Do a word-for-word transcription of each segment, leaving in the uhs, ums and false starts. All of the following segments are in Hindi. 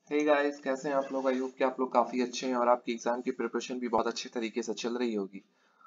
हे गाइस, कैसे हैं आप लोग। आई होप कि आप लोग काफी अच्छे हैं और आपकी एग्जाम की प्रिपरेशन भी बहुत अच्छे तरीके से चल रही होगी।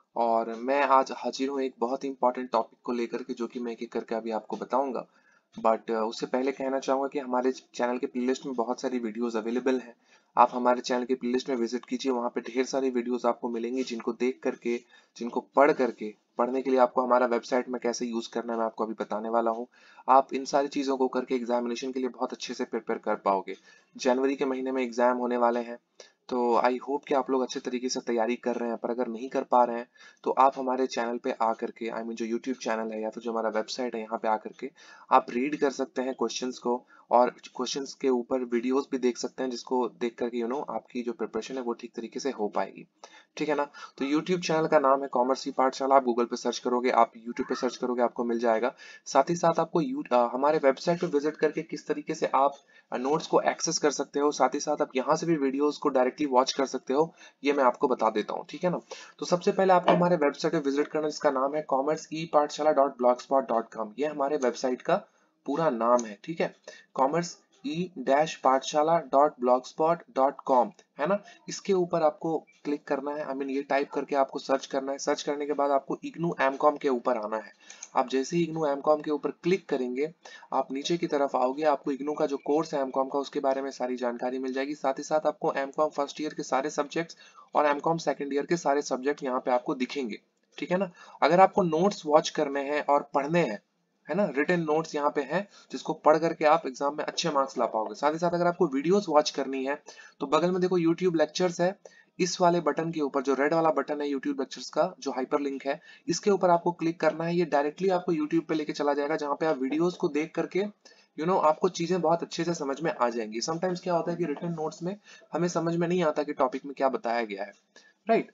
और मैं आज हाजिर हूँ एक बहुत ही इंपॉर्टेंट टॉपिक को लेकर के, जो कि मैं एक एक करके अभी आपको बताऊंगा। बट उससे पहले कहना चाहूंगा कि हमारे चैनल के प्लेलिस्ट में बहुत सारी वीडियोस अवेलेबल हैं। आप हमारे चैनल के प्लेलिस्ट में विजिट कीजिए, वहां पे ढेर सारी वीडियोस आपको मिलेंगी, जिनको देख करके, जिनको पढ़ करके, पढ़ने के लिए आपको हमारा वेबसाइट में कैसे यूज करना है मैं आपको अभी बताने वाला हूँ। आप इन सारी चीजों को करके एग्जामिनेशन के लिए बहुत अच्छे से प्रिपेयर कर पाओगे। जनवरी के महीने में एग्जाम होने वाले हैं, तो आई होप कि आप लोग अच्छे तरीके से तैयारी कर रहे हैं। पर अगर नहीं कर पा रहे हैं तो आप हमारे चैनल पे आकर के, आई मीन जो यूट्यूब चैनल है या फिर जो हमारा वेबसाइट है, यहाँ पे आकर के आप रीड कर सकते हैं क्वेश्चंस को, और क्वेश्चंस के ऊपर वीडियोस भी देख सकते हैं, जिसको देख करके यू नो आपकी जो प्रिपरेशन है वो ठीक तरीके से हो पाएगी। ठीक है ना। तो यूट्यूब चैनल का नाम है कॉमर्स ई पाठशाला। आप गूगल पे सर्च करोगे, आप यूट्यूब पे सर्च करोगे, आपको मिल जाएगा। साथ ही साथ आपको यू अ, हमारे वेबसाइट पे विजिट करके किस तरीके से आप नोट्स को एक्सेस कर सकते हो, साथ ही साथ आप यहाँ से भी वीडियोस को डायरेक्टली वॉच कर सकते हो, ये मैं आपको बता देता हूँ। ठीक है ना। तो सबसे पहले आपको हमारे वेबसाइट पे विजिट करना, जिसका नाम है commerce e Pathshala dot blog spot dot com. ये हमारे वेबसाइट का पूरा नाम है। ठीक है। Commerce e dash Pathshala dot blog spot dot com है ना। इसके ऊपर आपको क्लिक करना है, आई मीन ये टाइप करके आपको सर्च करना है। सर्च करने के बाद आपको इग्नू एम कॉम के ऊपर आना है। आप जैसे ही इग्नू एम कॉम के ऊपर क्लिक करेंगे, आप नीचे की तरफ आओगे, आपको इग्नू का जो कोर्स है एम कॉम का, उसके बारे में सारी जानकारी मिल जाएगी। साथ ही साथ आपको एम कॉम फर्स्ट ईयर के सारे सब्जेक्ट्स और एम कॉम सेकेंड ईयर के सारे सब्जेक्ट यहाँ पे आपको दिखेंगे। ठीक है ना। अगर आपको नोट्स वॉच करने हैं और पढ़ने हैं, है ना, रिटन नोट्स यहाँ पे हैं, जिसको पढ़ करके आप एग्जाम में अच्छे मार्क्स ला पाओगे। साथ ही साथ अगर आपको वीडियोस वॉच करनी है तो बगल में देखो यूट्यूब लेक्चर्स है। इस वाले बटन के ऊपर, जो रेड वाला बटन है यूट्यूब लेक्चर्स का, जो हाइपर लिंक है, इसके ऊपर आपको क्लिक करना है। ये डायरेक्टली आपको यूट्यूब पे लेके चला जाएगा, जहाँ पे आप वीडियोस को देख करके यू नो आपको चीजें बहुत अच्छे से समझ में आ जाएंगी। समटाइम्स क्या होता है कि रिटन नोट्स में हमें समझ में नहीं आता कि टॉपिक में क्या बताया गया है। राइट।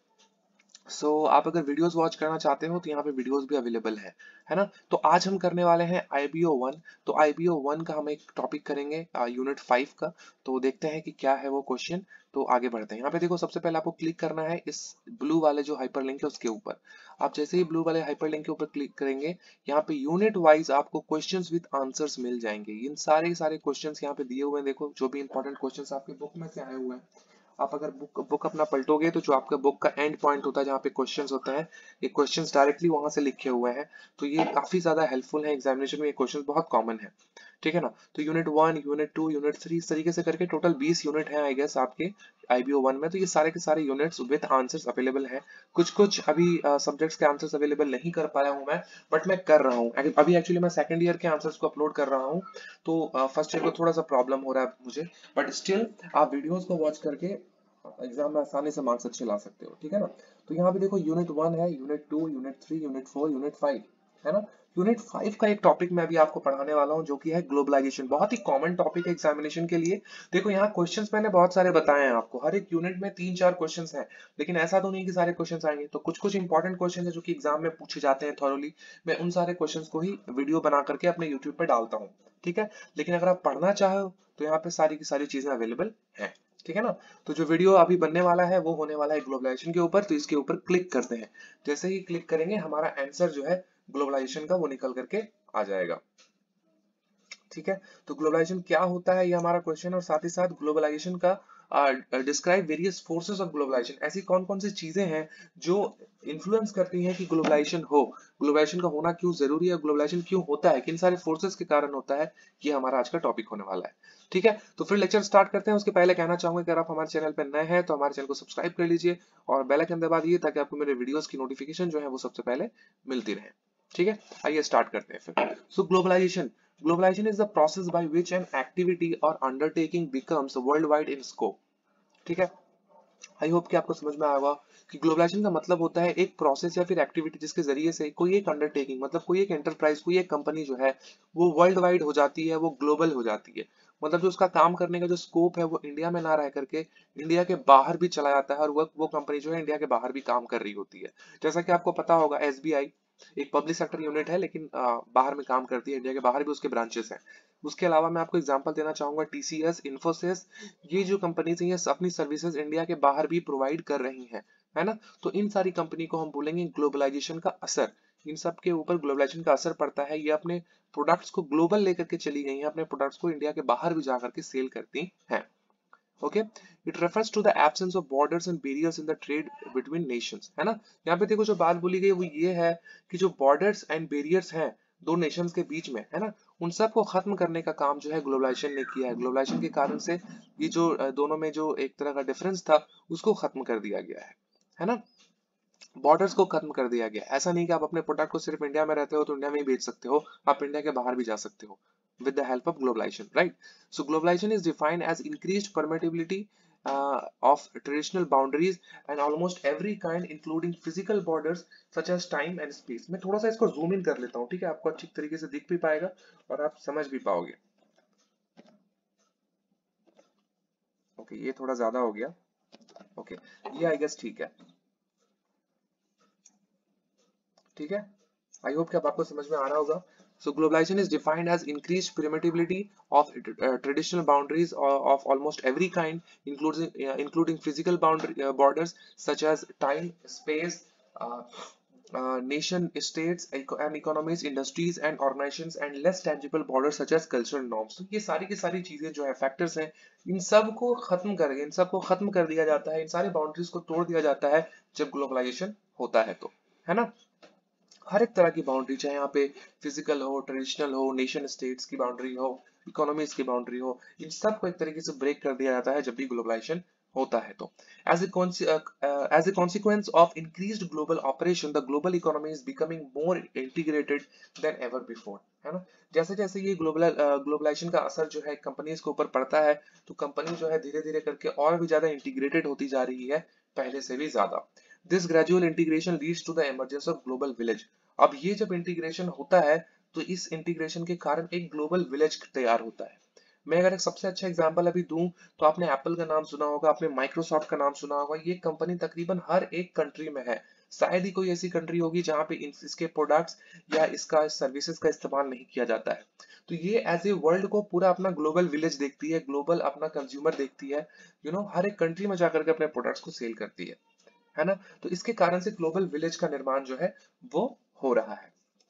सो so, आप अगर वीडियोस वॉच करना चाहते हो तो यहाँ पे वीडियोस भी अवेलेबल है है ना। तो आज हम करने वाले हैं आई बी ओ वन। तो आई बी ओ वन का हम एक टॉपिक करेंगे यूनिट फाइव का। तो देखते हैं कि क्या है वो क्वेश्चन। तो आगे बढ़ते हैं। यहाँ पे देखो, सबसे पहले आपको क्लिक करना है इस ब्लू वाले जो हाइपर लिंक है उसके ऊपर। आप जैसे ही ब्लू वाले हाइपर लिंक के ऊपर क्लिक करेंगे, यहाँ पे यूनिट वाइज आपको क्वेश्चंस विद आंसर्स मिल जाएंगे। इन सारे सारे क्वेश्चंस यहाँ पे दिए हुए हैं। देखो, जो भी इंपॉर्टेंट क्वेश्चंस आपके बुक में से आए हुए हैं, आप अगर बुक बुक अपना पलटोगे तो जो आपका बुक का एंड पॉइंट होता है, जहाँ पे क्वेश्चंस होते हैं, ये क्वेश्चंस डायरेक्टली वहां से लिखे हुए हैं। तो ये काफी ज्यादा हेल्पफुल है एग्जामिनेशन में, ये क्वेश्चंस बहुत कॉमन है। ठीक है ना। तो unit one, unit two, unit three, इस तरीके से करके टोटल बीस यूनिट है आई गेस आपके आई बी ओ वन में। तो ये सारे के सारे यूनिट्स विद आंसर्स अवेलेबल है। कुछ कुछ अभी सब्जेक्ट्स के आंसर्स अवेलेबल नहीं कर पाया हूँ मैं, बट मैं कर रहा हूँ अभी। एक्चुअली मैं सेकंड ईयर के आंसर्स को अपलोड कर रहा हूँ, तो फर्स्ट ईयर को थोड़ा सा प्रॉब्लम हो रहा है मुझे। बट स्टिल आप वीडियोस को वॉच करके एग्जाम में आसानी से मार्क्स अच्छे ला सकते हो। ठीक है ना। तो यहाँ पे देखो, यूनिट वन है, unit two, unit three, unit four, unit five, है ना। यूनिट फाइव का एक टॉपिक मैं अभी आपको पढ़ाने वाला हूँ, जो कि है ग्लोबलाइजेशन। बहुत ही कॉमन टॉपिक है एग्जामिनेशन के लिए। देखो, यहाँ क्वेश्चंस मैंने बहुत सारे बताए हैं आपको, हर एक यूनिट में तीन चार क्वेश्चंस हैं। लेकिन ऐसा तो नहीं कि सारे क्वेश्चंस आएंगे। तो कुछ कुछ इंपॉर्टेंट क्वेश्चन है जो कि एग्जाम में पूछे जाते हैं थॉरोली। मैं उन सारे क्वेश्चंस को ही वीडियो बना करके अपने यूट्यूब पे डालता हूँ। ठीक है। लेकिन अगर आप पढ़ना चाहो तो यहाँ पे सारी की सारी चीजें अवेलेबल है। ठीक है ना। तो जो वीडियो अभी बनने वाला है वो होने वाला है ग्लोबलाइजेशन के ऊपर। तो इसके ऊपर क्लिक करते हैं। जैसे ही क्लिक करेंगे, हमारा आंसर जो है ग्लोबलाइजेशन का वो निकल करके आ जाएगा। ठीक है। तो ग्लोबलाइजेशन क्या होता है, ये हमारा क्वेश्चन। और साथ ही साथ ग्लोबलाइजेशन का describe various forces of globalization. ऐसी कौन कौन सी चीजें हैं जो इन्फ्लुएंस करती हैं कि ग्लोबलाइजेशन हो, ग्लोबलाइजेशन का होना क्यों जरूरी है, ग्लोबलाइजेशन क्यों होता है, किन सारे फोर्सेस के कारण होता है। ये हमारा आज का टॉपिक होने वाला है। ठीक है। तो फिर लेक्चर स्टार्ट करते हैं। उसके पहले कहना चाहूंगा कि अगर आप हमारे चैनल पर नए हैं तो हमारे चैनल को सब्सक्राइब कर लीजिए और बेल आइकन दबा दीजिए, ताकि आपको मेरे वीडियोस की नोटिफिकेशन जो है वो सबसे पहले मिलती रहे। ठीक है। आइए स्टार्ट करते हैं फिर। So globalization globalization is the process by which an activity और undertaking becomes world wide in scope. ठीक है। आई होप कि आपको समझ में आया होगा कि ग्लोबलाइजेशन का मतलब होता है एक प्रोसेस या फिर एक्टिविटी जिसके जरिए से कोई एक अंडरटेकिंग, मतलब कोई एक एंटरप्राइज, कोई एक कंपनी जो है वो वर्ल्ड वाइड हो जाती है, वो ग्लोबल हो जाती है। मतलब जो उसका काम करने का जो स्कोप है वो इंडिया में ना रह करके इंडिया के बाहर भी चला जाता है, और वो वो कंपनी जो है इंडिया के बाहर भी काम कर रही होती है। जैसा कि आपको पता होगा, एस बी आई एक पब्लिक सेक्टर यूनिट है, लेकिन आ, बाहर में काम करती है, इंडिया के बाहर भी उसके ब्रांचेस हैं। उसके अलावा मैं आपको एग्जांपल देना चाहूंगा, टी सी एस, इन्फोसिस, ये जो कंपनीज हैं ये अपनी सर्विसेज इंडिया के बाहर भी प्रोवाइड कर रही हैं, है ना। तो इन सारी कंपनी को हम बोलेंगे ग्लोबलाइजेशन का असर। इन सब के ऊपर ग्लोबलाइजेशन का असर पड़ता है। ये अपने प्रोडक्ट्स को ग्लोबल लेकर के चली गई हैं, अपने प्रोडक्ट्स को इंडिया के बाहर भी जाकर के सेल करती हैं। Okay, it refers to the absence of borders and barriers in the trade between nations, है ना। यहाँ पे देखो जो बात बोली गई वो ये है कि जो बॉर्डर्स एंड बैरियर्स हैं दो नेशंस के बीच में, है ना, उन सब को खत्म करने का काम जो है ग्लोबलाइजेशन ने किया है। ग्लोबलाइजेशन के कारण से ये जो अ, दोनों में जो एक तरह का डिफरेंस था उसको खत्म कर दिया गया है है ना। बॉर्डर्स को खत्म कर दिया गया। ऐसा नहीं कि आप अपने प्रोडक्ट को सिर्फ इंडिया में रहते हो तो इंडिया में ही बेच सकते हो, आप इंडिया के बाहर भी जा सकते हो with the help of globalization, right? So globalization is defined as increased permeability uh, of traditional boundaries and almost every kind including physical borders such as time and space. मैं थोड़ा सा इसको zoom in कर लेता हूँ, ठीक है, आपको अच्छी तरीके से दिख भी पाएगा और आप समझ भी पाओगे। ओके okay, ये थोड़ा ज्यादा हो गया। ओके okay, ये आई गेस ठीक है, ठीक है, आई होप कि अब आपको समझ में आ रहा होगा। So globalization is defined as increased permeability of uh, traditional boundaries of, of almost every kind, including uh, including physical boundary uh, borders such as time, space, uh, uh, nation states eco and economies, industries and organizations, and less tangible borders such as cultural norms. तो ये सारी की सारी चीजें जो है फैक्टर्स हैं, इन सब को खत्म करके इन सब को खत्म कर दिया जाता है, इन सारी बाउंड्रीज को तोड़ दिया जाता है जब ग्लोबलाइजेशन होता है तो, है ना। हर एक तरह की बाउंड्री, चाहे यहाँ पे फिजिकल हो, ट्रेडिशनल हो, नेशन स्टेट्स की बाउंड्री हो, इकोनॉमीज की बाउंड्री हो, इन सब को एक तरीके से ब्रेक कर दिया जाता है जब भी ग्लोबलाइजेशन होता है तो। As a as a consequence of increased global operation the global economy is becoming more integrated than ever before, है ना। जैसे जैसे ये ग्लोबल ग्लोबलाइजेशन का असर जो है कंपनीज के ऊपर पड़ता है तो कंपनी जो है धीरे धीरे करके और भी ज्यादा इंटीग्रेटेड होती जा रही है, पहले से भी ज्यादा। This gradual integration leads to the emergence of global village. अब ये जब इंटीग्रेशन होता है तो इस इंटीग्रेशन के कारण एक ग्लोबल विलेज तैयार होता है। मैं अगर एक सबसे अच्छा एग्जांपल अभी दूं तो आपने एप्पल का नाम सुना होगा, आपने माइक्रोसॉफ्ट का नाम सुना होगा। ये कंपनी तकरीबन हर एक कंट्री में है, शायद ही कोई ऐसी कंट्री होगी जहां पे इसके प्रोडक्ट्स या इसका सर्विसेज का इस्तेमाल नहीं किया जाता है। तो ये एज ए वर्ल्ड को पूरा अपना ग्लोबल विलेज देखती है, ग्लोबल अपना कंज्यूमर देखती है, यू नो, हर एक कंट्री में जाकर के अपने प्रोडक्ट्स को सेल करती है है ना। तो इसके कारण से ग्लोबल विलेज का निर्माण जो है वो हो रहा है।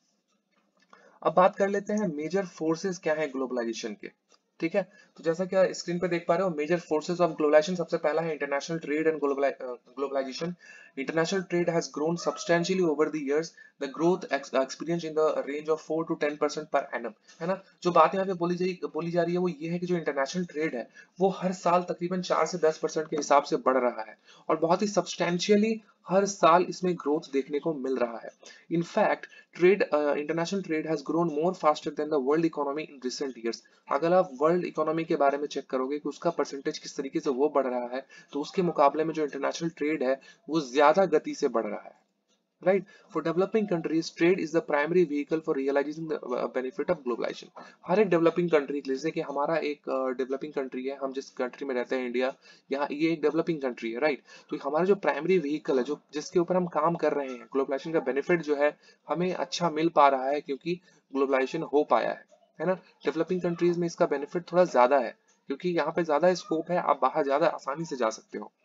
अब बात कर लेते हैं मेजर फोर्सेस क्या है ग्लोबलाइजेशन के, ठीक है। तो जैसा कि आप स्क्रीन पे देख पा रहे हो, मेजर फोर्सेस ऑफ ग्लोबलाइजेशन, सबसे पहला है international trade and globalization. International trade has grown substantially over the years, the growth experience in the range of four to ten percent per annum, है ना। जो बात यहाँ पे बोली जाई बोली जा रही है वो ये है कि जो इंटरनेशनल ट्रेड है वो हर साल तकरीबन चार से दस परसेंट के हिसाब से बढ़ रहा है और बहुत ही सब्सटेंशियली हर साल इसमें ग्रोथ देखने को मिल रहा है। In fact, trade uh, international trade has grown more faster than the world economy in recent years. अगर आप वर्ल्ड इकोनॉमी के बारे में चेक करोगे कि उसका परसेंटेज किस तरीके से वो बढ़ रहा है तो उसके मुकाबले में जो इंटरनेशनल ट्रेड है वो ज्यादा गति से बढ़ रहा है, right? For developing countries, trade is the primary vehicle for realizing the uh, benefit of globalization. हर एक डेवलपिंग कंट्री, जैसे कि हमारा एक डेवलपिंग uh, कंट्री है, हम जिस कंट्री में रहते हैं इंडिया, यहाँ ये एक डेवलपिंग कंट्री है, राइट। तो हमारा जो प्राइमरी व्हीकल है, जो जिसके ऊपर हम काम कर रहे हैं, ग्लोबलाइजेशन का बेनिफिट जो है हमें अच्छा मिल पा रहा है क्योंकि ग्लोबलाइजेशन हो पाया है है ना। डेवलपिंग कंट्रीज में इसका बेनिफिट थोड़ा ज्यादा है क्योंकि यहाँ पे ज्यादा स्कोप है, आप बाहर ज्यादा आसानी से जा सकते हो,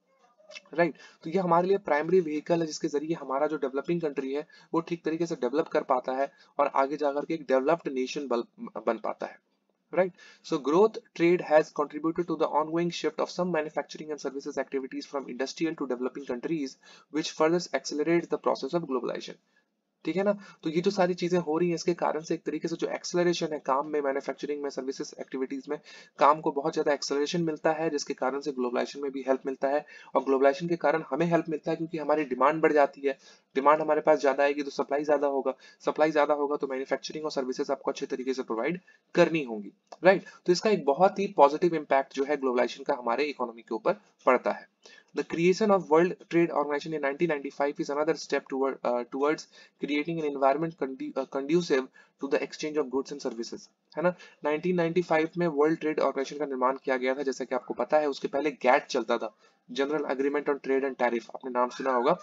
राइट right. तो ये हमारे लिए प्राइमरी व्हीकल है जिसके जरिए हमारा जो डेवलपिंग कंट्री है वो ठीक तरीके से डेवलप कर पाता है और आगे जाकर के एक डेवलप्ड नेशन बन पाता है, right? So growth trade has contributed to the ongoing shift of some manufacturing and services activities from industrial to developing countries, which further accelerates the process of globalization. ठीक है ना। तो ये जो सारी चीजें हो रही हैं इसके कारण से एक तरीके से जो एक्सेलरेशन है काम में, मैन्युफैक्चरिंग में, सर्विसेज एक्टिविटीज में काम को बहुत ज्यादा एक्सेलरेशन मिलता है जिसके कारण से ग्लोबलाइजेशन में भी हेल्प मिलता है और ग्लोबलाइजेशन के कारण हमें हेल्प मिलता है क्योंकि हमारी डिमांड बढ़ जाती है। डिमांड हमारे पास ज्यादा आएगी तो सप्लाई ज्यादा होगा, सप्लाई ज्यादा होगा तो मैन्युफैक्चरिंग और सर्विसेज आपको अच्छे तरीके से प्रोवाइड करनी होंगी, राइट। तो इसका एक बहुत ही पॉजिटिव इंपैक्ट जो है ग्लोबलाइजेशन का हमारे इकोनॉमी के ऊपर पड़ता है। The creation of World Trade Organization in nineteen ninety-five is another step toward uh, towards creating an environment condu uh, conducive to the exchange of goods and services, है ना। नाइनटीन नाइंटी फाइव में वर्ल्ड ट्रेड ऑर्गेनाइजेशन का निर्माण किया गया था, जैसा कि आपको पता है। उसके पहले गैट चलता था, general agreement on trade and tariff, आपने नाम सुना होगा।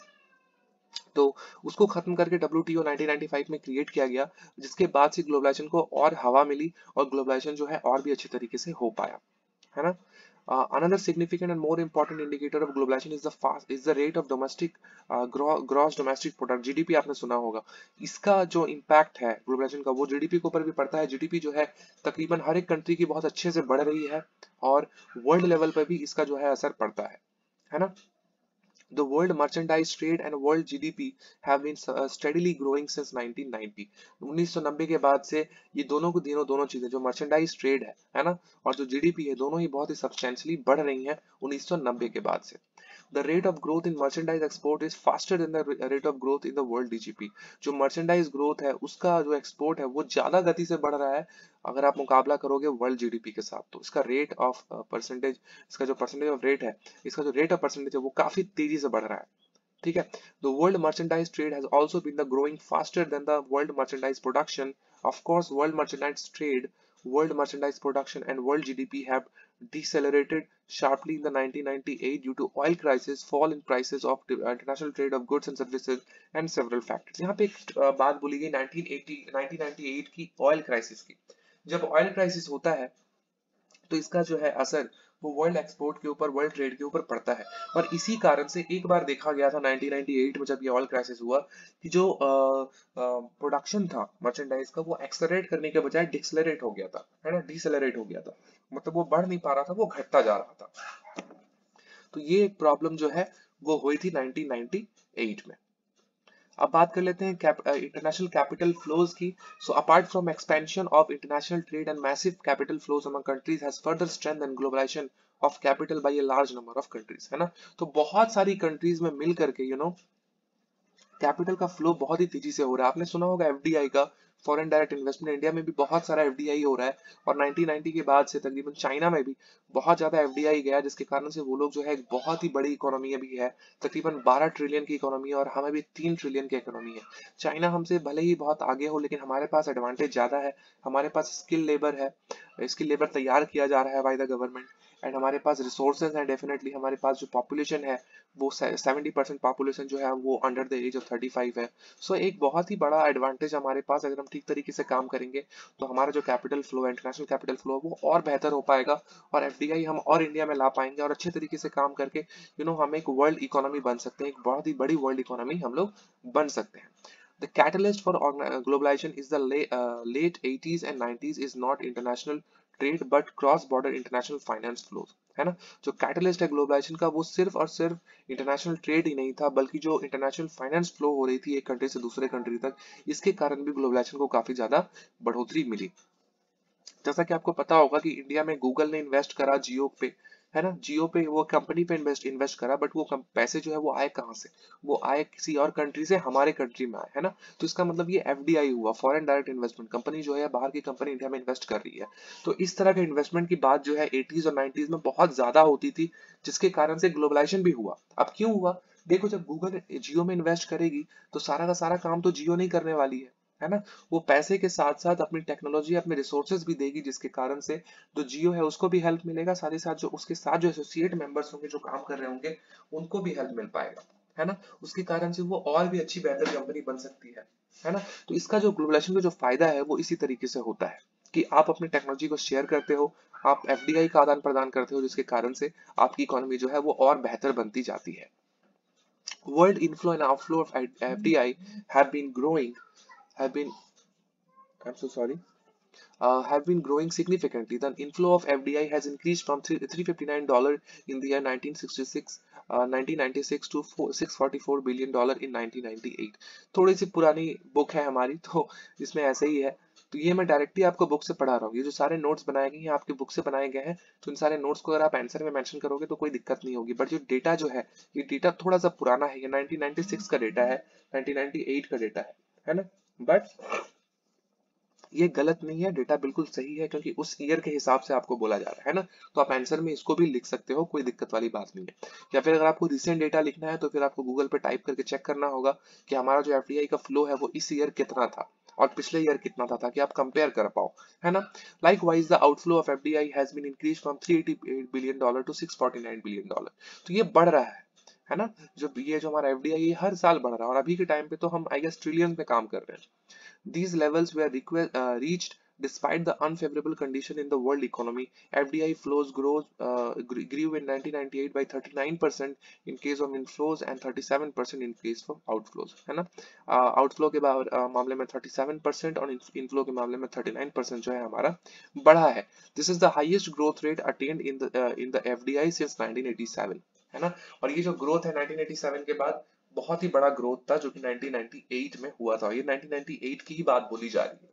तो उसको खत्म करके डब्ल्यूटीओ नाइनटीन नाइंटी फाइव में क्रिएट किया गया, जिसके बाद से ग्लोबलाइजेशन को और हवा मिली और ग्लोबलाइजेशन जो है और भी अच्छे तरीके से हो पाया, है ना। Uh, another significant and more important indicator of globalization is the fast is the rate of domestic uh, gro, gross domestic product, G D P आपने सुना होगा। इसका जो इम्पैक्ट है ग्लोबलाइजेशन का वो G D P के ऊपर भी पड़ता है। G D P जो है तकरीबन हर एक कंट्री की बहुत अच्छे से बढ़ रही है और वर्ल्ड लेवल पर भी इसका जो है असर पड़ता है है ना। The world merchandise trade and world G D P have been uh, steadily growing since nineteen ninety. उन्नीस सौ नब्बे के बाद से ये दोनों को दोनों दोनों चीजें जो मर्चेंडाइज ट्रेड है है ना और जो जीडीपी है दोनों ही बहुत ही सब्सटेंशियली बढ़ रही हैं उन्नीस सौ नब्बे के बाद से। The rate of growth in merchandise export is faster than the rate of growth in the world D G P. जो merchandise growth है उसका जो export है वो ज्यादा गति से बढ़ रहा है अगर आप मुकाबला करोगे वर्ल्ड जीडीपी के साथ। तो इसका रेट ऑफ परसेंटेज इसका जो परसेंटेज ऑफ रेट है इसका जो रेट ऑफ परसेंटेज है वो काफी तेजी से बढ़ रहा है। ठीक है। The world merchandise trade has also been the growing faster than the world merchandise production. Of course, world merchandise trade, world merchandise production and world G D P have decelerated sharply in the nineteen ninety-eight due to oil crisis, fall in prices of the international trade of goods and services and several factors. यहाँ पे एक अ, बात बोली गई nineteen eighty nineteen ninety eight की ऑयल क्राइसिस की। जब ऑयल क्राइसिस होता है तो इसका जो है असर वो वर्ल्ड एक्सपोर्ट के ऊपर वर्ल्ड ट्रेड के ऊपर पड़ता है और इसी कारण से एक बार देखा गया था नाइनटीन नाइंटी एट में जब ये ऑयल क्राइसिस हुआ कि जो प्रोडक्शन था मर्चेंडाइज का वो एक्सेलरेट करने के बजाय डिक्सेलरेट हो गया था है ना डिसेलरेट हो गया था मतलब वो बढ़ नहीं पा रहा था वो घटता जा रहा था। तो ये एक प्रॉब्लम जो है वो हुई थी नाइनटीन नाइंटी एट में। अब बात कर लेते हैं इंटरनेशनल कैपिटल फ्लोज की। So apart from expansion of international trade and massive capital flows among countries has further strengthened globalization of capital by a large number of countries है ना। तो बहुत सारी कंट्रीज में मिल करके यू नो कैपिटल का फ्लो बहुत ही तेजी से हो रहा है। आपने सुना होगा एफडीआई का, फॉरेन डायरेक्ट इन्वेस्टमेंट, इंडिया में भी बहुत सारा एफडीआई हो रहा है और नाइनटीन नाइंटी के बाद से तकरीबन चाइना में भी बहुत ज्यादा एफडीआई गया जिसके कारण से वो लोग जो है एक बहुत ही बड़ी इकोनॉमी अभी है, तकरीबन बारह ट्रिलियन की इकोनॉमी है और हमें भी तीन ट्रिलियन की इकोनॉमी है। चाइना हमसे भले ही बहुत आगे हो लेकिन हमारे पास एडवांटेज ज्यादा है, हमारे पास स्किल लेबर है, स्किल लेबर तैयार किया जा रहा है बाय द गवर्नमेंट एंड हमारे पास रिसोर्सेज हैं। डेफिनेटली हमारे पास जो पॉपुलेशन है वो सेवेंटी परसेंट पॉपुलेशन जो है वो under the age of thirty five है। सो so, एक बहुत ही बड़ा एडवांटेज हमारे पास अगर हम ठीक तरीके से काम करेंगे तो हमारा जो कैपिटल फ्लो है इंटरनेशनल कैपिटल फ्लो वो और बेहतर हो पाएगा और एफडीआई हम और इंडिया में ला पाएंगे और अच्छे तरीके से काम करके यू नो हम एक वर्ल्ड इकोनॉमी बन सकते हैं, एक बहुत ही बड़ी वर्ल्ड इकोनॉमी हम लोग बन सकते हैं। The catalyst for globalization is the late, uh, late eighties and nineties is not international trade but cross-border international finance flows है ना। जो कैटलिस्ट है ग्लोबलाइजेशन का वो सिर्फ और सिर्फ इंटरनेशनल ट्रेड ही नहीं था बल्कि जो इंटरनेशनल फाइनेंस फ्लो हो रही थी एक कंट्री से दूसरे कंट्री तक, इसके कारण भी ग्लोबलाइजेशन को काफी ज्यादा बढ़ोतरी मिली। जैसा कि आपको पता होगा कि इंडिया में गूगल ने इन्वेस्ट करा जियो पे है ना, जियो पे वो कंपनी पे इन्वेस्ट इन्वेस्ट करा बट वो पैसे जो है वो आए कहाँ से, वो आए किसी और कंट्री से हमारे कंट्री में आए है ना। तो इसका मतलब ये एफडीआई हुआ, फॉरेन डायरेक्ट इन्वेस्टमेंट, कंपनी जो है बाहर की कंपनी इंडिया में इन्वेस्ट कर रही है। तो इस तरह के इन्वेस्टमेंट की बात जो है एटीज और नाइंटीज़ में बहुत ज्यादा होती थी जिसके कारण से ग्लोबलाइजेशन भी हुआ। अब क्यों हुआ, देखो जब गूगल जियो में इन्वेस्ट करेगी तो सारा का सारा काम तो जियो नहीं करने वाली है है ना, वो पैसे के साथ साथ अपनी टेक्नोलॉजी अपने रिसोर्सेज भी देगी जिसके कारण से जो जियो है उसको भी हेल्प मिलेगा, साथ ही साथ जो उसके साथ जो एसोसिएट मेंबर्स होंगे जो काम कर रहे होंगे उनको भी हेल्प मिल पाएगा है ना। उसके कारण से वो और भी अच्छी बेहतर कंपनी बन सकती है है ना। तो इसका जो ग्लोबलाइजेशन का जो फायदा है वो इसी तरीके से होता है कि आप अपनी टेक्नोलॉजी को शेयर करते हो, आप एफडीआई का आदान प्रदान करते हो जिसके कारण से आपकी इकोनॉमी जो है वो और बेहतर बनती जाती है। World inflow and outflow of F D I have been growing have been I'm so sorry uh, have been growing significantly. The inflow of F D I has increased from three hundred fifty-nine dollars in the year nineteen sixty-six uh, nineteen ninety-six to six hundred forty-four billion dollars in nineteen ninety-eight। थोड़ी सी पुरानी बुक है हमारी तो इसमें ऐसे ही है। तो ये मैं डायरेक्टली आपको बुक से पढ़ा रहा हूँ, ये जो सारे नोट्स बनाए गए हैं आपके बुक से बनाए गए हैं, तो इन सारे नोट्स को अगर आप आंसर में मेंशन करोगे तो कोई दिक्कत नहीं होगी। बट जो डेटा जो है ये डेटा थोड़ा सा पुराना है, ये नाइनटीन नाइंटी सिक्स का डेटा है, नाइनटीन नाइंटी एट का डेटा है है ना। बट ये गलत नहीं है, डेटा बिल्कुल सही है क्योंकि उस ईयर के हिसाब से आपको बोला जा रहा है ना। तो आप आंसर में इसको भी लिख सकते हो, कोई दिक्कत वाली बात नहीं है। या फिर अगर आपको रिसेंट डेटा लिखना है तो फिर आपको गूगल पे टाइप करके चेक करना होगा कि हमारा जो एफडीआई का फ्लो है वो इस ईयर कितना था और पिछले ईयर कितना था ताकि आप कंपेयर कर पाओ है ना। Likewise the outflow of FDI has been increase from three eighty eight billion dollar to six forty nine billion dollar. तो ये बढ़ रहा है है ना। जो ये जो हमारा एफडीआई है हर साल बढ़ रहा है और अभी के टाइम पे तो हम आई गेस ट्रिलियन पे काम कर रहे हैं। These levels were reached Despite the unfavorable condition in the world economy, F D I flows grows uh, grew in nineteen ninety-eight by thirty-nine percent in case of inflows and thirty-seven percent in case of outflows, है ना। आउटफ्लो uh, के बार, uh, मामले में थर्टी सेवन परसेंट और इनफ्लो के मामले में थर्टी नाइन परसेंट जो है हमारा बढ़ा है। This is the highest growth rate attained in the in the FDI since nineteen eighty seven, है ना। और ये जो ग्रोथ है नाइनटीन एटी सेवन के बाद बहुत ही बड़ा ग्रोथ था जो कि नाइनटीन नाइंटी एट में हुआ था। ये नाइनटीन नाइंटी एट की ही बात बोली जा रही है,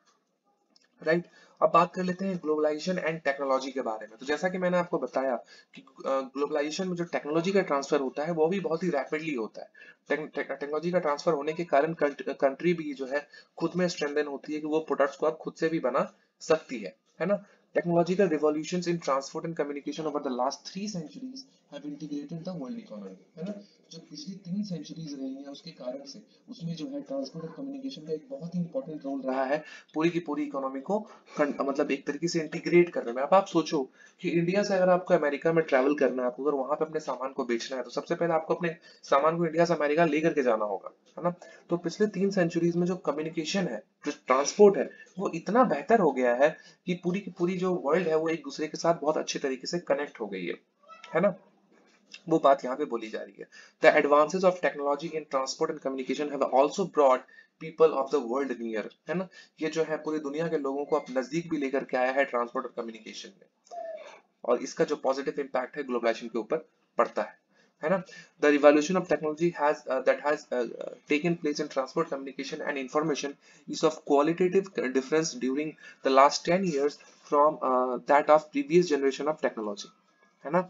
राइट right? अब बात कर लेते हैं ग्लोबलाइजेशन एंड टेक्नोलॉजी के बारे में। तो जैसा कि मैंने आपको बताया कि ग्लोबलाइजेशन में जो टेक्नोलॉजी का ट्रांसफर होता है वो भी बहुत ही रैपिडली होता है। टेक्नोलॉजी का ट्रांसफर होने के कारण कंट्री भी जो है खुद में स्ट्रेंथन होती है कि वो प्रोडक्ट्स को आप खुद से भी बना सकती है, है ना। Technological revolutions in transport and communication over the last three centuries have integrated the world economy, है ना। जो पिछली तीन सेंचुरीज रही हैं उसके कारण से उसमें जो है ट्रांसपोर्ट और कम्युनिकेशन का एक बहुत ही इंपॉर्टेंट रोल रहा है पूरी की पूरी इकोनॉमी को मतलब एक तरीके से इंटीग्रेट करने में। अब आप सोचो कि इंडिया से अगर आपको अमेरिका में ट्रैवल करना है, आपको अगर वहां पे अपने सामान को बेचना है तो सबसे पहले आपको अपने सामान को इंडिया से अमेरिका लेकर के जाना होगा, है ना। तो पिछले तीन सेंचुरीज में जो कम्युनिकेशन है, जो ट्रांसपोर्ट है, वो इतना बेहतर हो गया है कि पूरी की पूरी जो वर्ल्ड है वो एक दूसरे के साथ बहुत अच्छे तरीके से कनेक्ट हो गई है, है ना। वो बात यहाँ पे बोली जा रही है। The advances of technology in transport and communication have also brought people of the world near, है ना। ये जो है पूरी दुनिया के लोगों को अब नजदीक भी लेकर के आया है ट्रांसपोर्ट और कम्युनिकेशन में, और इसका जो पॉजिटिव इम्पैक्ट है ग्लोबलाइजेशन के ऊपर पड़ता है, है ना। The revolution of technology has uh, that has uh, taken place in transport, communication and information is of qualitative difference during the last ten years from uh, that of previous generation of technology, है ना।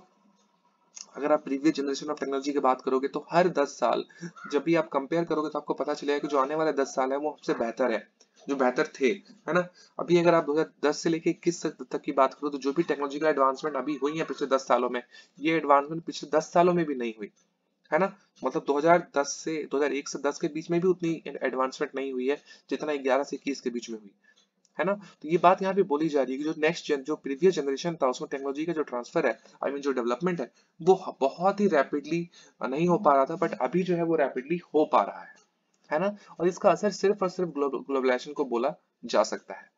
अगर आप प्रीवियस जनरेशन ऑफ टेक्नोलॉजी की बात करोगे तो हर दस साल जब भी आप कंपेयर करोगे तो आपको पता चलेगा कि जो आने वाले दस साल है वो सबसे बेहतर है, जो बेहतर थे, है ना। अभी अगर आप दो हज़ार दस से लेके इक्कीस तक की बात करो तो जो भी टेक्नोलॉजिकल एडवांसमेंट अभी हुई है पिछले दस सालों में, ये एडवांसमेंट पिछले दस सालों में भी नहीं हुई, है ना। मतलब दो हज़ार दस से दो हज़ार एक से दस के बीच में भी उतनी एडवांसमेंट नहीं हुई है जितना ग्यारह से इक्कीस के बीच में हुई, है ना। तो ये बात यहाँ पे बोली जा रही है कि जो नेक्स्ट जन जो प्रीवियस जनरेशन था उसमें टेक्नोलॉजी का जो ट्रांसफर है, आई मीन जो डेवलपमेंट है, वो बहुत ही रैपिडली नहीं हो पा रहा था, बट अभी जो है वो रैपिडली हो पा रहा है, है ना। और इसका असर सिर्फ और सिर्फ ग्लोबलाइजेशन को बोला जा सकता है।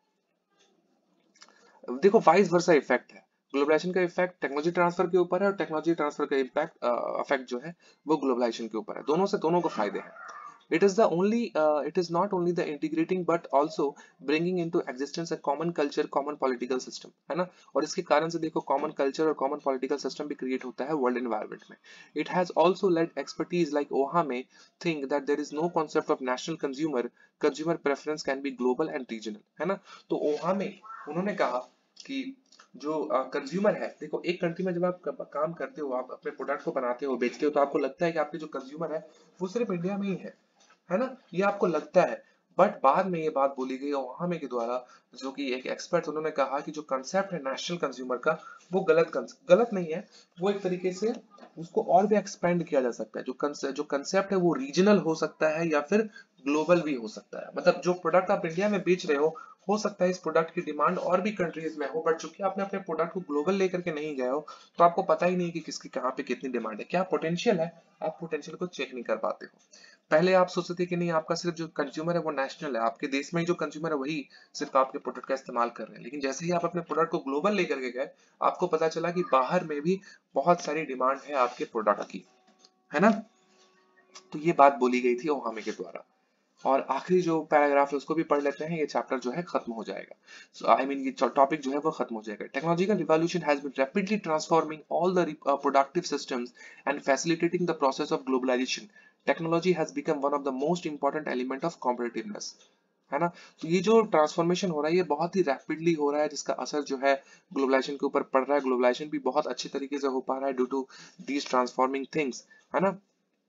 देखो वाइस वर्सा इफेक्ट है, ग्लोबलाइजेशन का इफेक्ट टेक्नोलॉजी ट्रांसफर के ऊपर है और टेक्नोलॉजी ट्रांसफर का इम्पैक्ट इफेक्ट जो है वो ग्लोबलाइजेशन के ऊपर है। दोनों से दोनों को फायदे हैं। It is the only, uh, it is not only the integrating but also bringing into existence a common culture, common political system, है ना। और इसके कारण से देखो common culture और common political system भी create होता है world environment में। It has also led expertise like OHA में think that there is no concept of national consumer, consumer preference can be global and regional, है ना। तो OHA में उन्होंने कहा कि जो कंज्यूमर uh, है, देखो एक कंट्री में जब आप काम करते हो, आप अपने प्रोडक्ट को बनाते हो, बेचते हो, तो आपको लगता है कि आपके जो कंज्यूमर है वो सिर्फ इंडिया में ही है, है ना, ये आपको लगता है। बट बाद में ये बात बोली गई वहां में के द्वारा, जो कि एक एक्सपर्ट, उन्होंने कहा कि जो कंसेप्ट है नेशनल कंज्यूमर का वो गलत गलत नहीं है, वो एक तरीके से उसको और भी एक्सपेंड किया जा सकता है। जो कंसेप्ट जो कंसेप्ट है वो रीजनल हो सकता है या फिर ग्लोबल भी हो सकता है। मतलब जो प्रोडक्ट आप इंडिया में बेच रहे हो हो सकता है इस प्रोडक्ट की डिमांड और भी कंट्रीज में हो, बट चूंकि आपने अपने प्रोडक्ट को ग्लोबल लेकर के नहीं गए हो तो आपको पता ही नहीं कि किसकी कहाँ पे कितनी डिमांड है, क्या पोटेंशियल है, आप पोटेंशियल को चेक नहीं कर पाते हो। पहले आप सोचते थे कि नहीं आपका सिर्फ जो कंज्यूमर है वो नेशनल है, आपके देश में ही जो कंज्यूमर है वही सिर्फ आपके प्रोडक्ट का इस्तेमाल कर रहे हैं, लेकिन जैसे ही आप अपने प्रोडक्ट को ग्लोबल लेकर के गए आपको पता चला कि बाहर में भी बहुत सारी डिमांड है आपके प्रोडक्ट की, है ना। तो ये बात बोली गई थी ओहामे के द्वारा। और आखिरी जो पैराग्राफ है उसको भी पढ़ लेते हैं, ये चैप्टर जो है खत्म हो जाएगा। सो आई मीन ये टॉपिक जो है वो खत्म हो जाएगा। Technological revolution has been rapidly transforming all the productive systems and facilitating the process of globalization. Technology has become one of the most important element of competitiveness, है ना। तो ये जो ट्रांसफॉर्मेशन हो रहा है ये बहुत ही रैपिडली हो रहा है, जिसका असर जो है ग्लोबलाइजेशन के ऊपर पड़ रहा है। ग्लोबलाइजेशन भी बहुत अच्छे तरीके से हो पा रहा है due to these transforming things, है ना।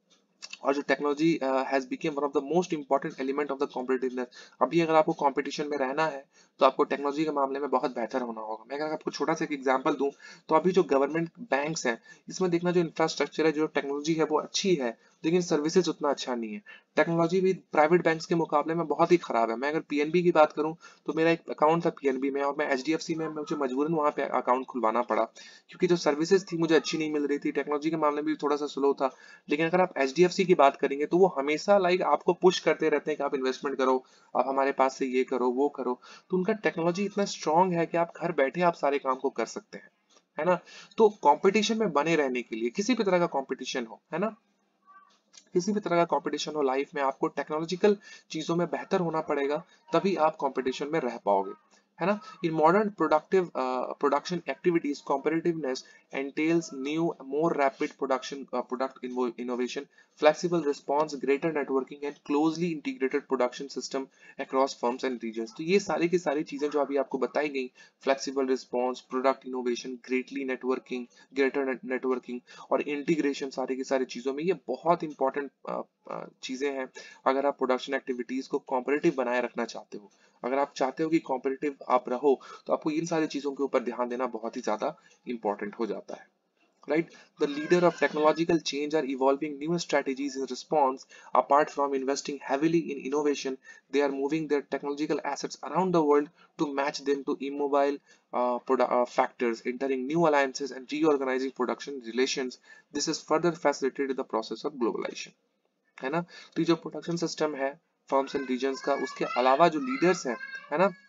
और जो technology has became one of the most important element of the competitiveness. अभी अगर आपको कंपटीशन में रहना है तो आपको टेक्नोलॉजी के मामले में बहुत बेहतर होना होगा। मैं अगर आपको छोटा सा एक एग्जांपल दूं तो अभी जो गवर्नमेंट बैंक्स हैं इसमें देखना जो इंफ्रास्ट्रक्चर है, जो टेक्नोलॉजी है वो अच्छी है, लेकिन सर्विसेज उतना अच्छा नहीं है। टेक्नोलॉजी भी प्राइवेट बैंक्स के मुकाबले में बहुत ही खराब है। मैं अगर पीएनबी की बात करूं तो मेरा एक अकाउंट था पीएनबी में और मैं एचडीएफसी में मुझे मजबूरन वहां पे अकाउंट खुलवाना पड़ा क्योंकि जो सर्विसेज थी मुझे अच्छी नहीं मिल रही थी, टेक्नोलॉजी के मामले में भी थोड़ा सा स्लो था। लेकिन अगर आप एचडीएफसी की बात करेंगे तो वो हमेशा लाइक आपको पुश करते रहते हैं कि आप इन्वेस्टमेंट करो, आप हमारे पास से ये करो वो करो। तो उनका टेक्नोलॉजी इतना स्ट्रांग है कि आप घर बैठे आप सारे काम को कर सकते हैं, है ना। तो कंपटीशन में बने रहने के लिए, किसी भी तरह का कंपटीशन हो, है ना, किसी भी तरह का कंपटीशन हो लाइफ में, आपको टेक्नोलॉजिकल चीजों में बेहतर होना पड़ेगा, तभी आप कंपटीशन में रह पाओगे, है ना। In modern productive production activities competitiveness entails new more rapid production uh, product invo- innovation, flexible response, greater networking and closely integrated production system across firms and regions। तो ये सारी की सारी चीजें जो अभी आपको बताई गई, flexible response, product innovation, greatly networking, greater net networking और इंटीग्रेशन, सारी की सारी चीजों में ये बहुत इंपॉर्टेंट चीजें हैं अगर आप प्रोडक्शन एक्टिविटीज को कॉम्पिटिटिव बनाए रखना चाहते हो। अगर आप चाहते हो कि कॉम्पिटिटिव आप रहो तो आपको इन सारी चीजों के ऊपर ध्यान देना बहुत ही ज्यादा इंपॉर्टेंट हो जाता है, right? The leader of technological change are evolving new strategies in response. Apart from investing heavily in innovation, they are moving their technological assets around the world to match them to immobile uh, produ- uh, factors, entering new alliances and reorganizing production relations. This is further facilitated the process of globalization, है ना। तो ये जो प्रोडक्शन सिस्टम है फर्म्स एंड रीजन्स का, उसके अलावा जो लीडर्स हैं, है ना,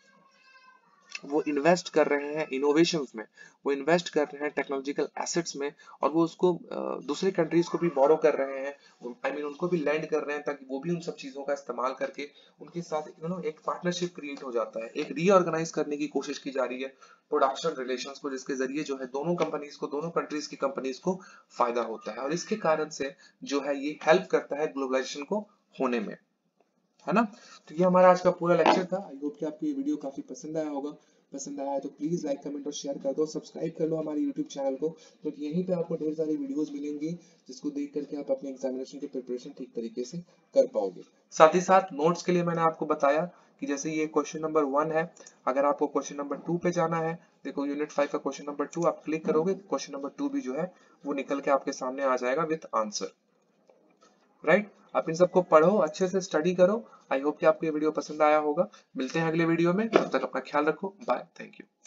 वो इन्वेस्ट कर रहे हैं इनोवेशंस में, वो इन्वेस्ट कर रहे हैं टेक्नोलॉजिकल एसेट्स में, और वो उसको दूसरी कंट्रीज को भी बोरो कर रहे हैं, आई मीन उनको भी लैंड कर रहे हैं ताकि वो भी उन सब चीजों का इस्तेमाल करके उनके साथ यू नो एक पार्टनरशिप क्रिएट हो जाता है। एक रीऑर्गेनाइज करने की कोशिश की जा रही है प्रोडक्शन रिलेशंस को, जिसके जरिए जो है दोनों कंपनीज को, दोनों कंट्रीज की कंपनीज को फायदा होता है, और इसके कारण से जो है ये हेल्प करता है ग्लोबलाइजेशन को होने में, है ना। तो ये हमारा आज का पूरा लेक्चर था। आई होप कि आपको ये वीडियो काफी पसंद आया होगा। पसंद आया है तो प्लीज लाइक कमेंट और शेयर कर दो, सब्सक्राइब कर लो हमारे यूट्यूब चैनल को, क्योंकि यहीं पे आपको ढेर सारी वीडियोस मिलेंगी जिसको देख करके आप अपने एग्जामिनेशन की प्रिपरेशन ठीक तरीके से कर पाओगे। साथ ही साथ नोट्स के लिए मैंने आपको बताया कि जैसे ये क्वेश्चन नंबर वन है, अगर आपको क्वेश्चन नंबर टू पे जाना है, देखो यूनिट फाइव का क्वेश्चन नंबर टू आप क्लिक करोगे, क्वेश्चन नंबर टू भी जो है वो निकल के आपके सामने आ जाएगा विद आंसर, राइट right? आप इन सबको पढ़ो, अच्छे से स्टडी करो। आई होप कि आपको ये वीडियो पसंद आया होगा। मिलते हैं अगले वीडियो में, तब तक अपना ख्याल रखो। Bye, thank you.